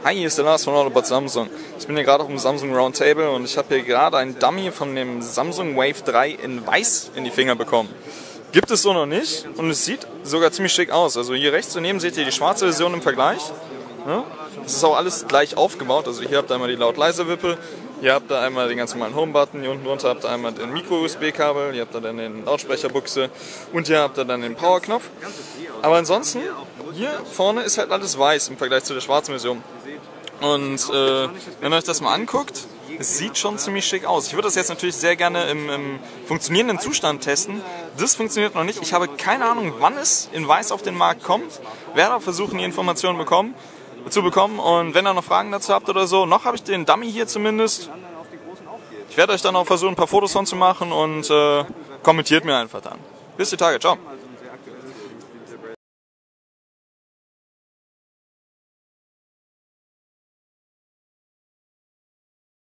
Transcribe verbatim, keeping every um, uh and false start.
Hi, hier ist der Lars von All About Samsung. Ich bin hier gerade auf dem Samsung Roundtable und ich habe hier gerade einen Dummy von dem Samsung Wave drei in weiß in die Finger bekommen. Gibt es so noch nicht und es sieht sogar ziemlich schick aus. Also hier rechts daneben seht ihr die schwarze Version im Vergleich. Es ist auch alles gleich aufgebaut. Also hier habt ihr einmal die Laut-Leise-Wippe, hier habt ihr einmal den ganz normalen Home-Button, hier unten drunter habt ihr einmal den Micro-U S B-Kabel, hier habt ihr dann den Lautsprecherbuchse und hier habt ihr dann den Power-Knopf. Aber ansonsten, hier vorne ist halt alles weiß im Vergleich zu der schwarzen Version. Und äh, wenn ihr euch das mal anguckt, es sieht schon ziemlich schick aus. Ich würde das jetzt natürlich sehr gerne im, im funktionierenden Zustand testen. Das funktioniert noch nicht. Ich habe keine Ahnung, wann es in weiß auf den Markt kommt. Werde auch versuchen, die Informationen bekommen, zu bekommen. Und wenn ihr noch Fragen dazu habt oder so, noch habe ich den Dummy hier zumindest. Ich werde euch dann auch versuchen, ein paar Fotos von zu machen und äh, kommentiert mir einfach dann. Bis die Tage, ciao.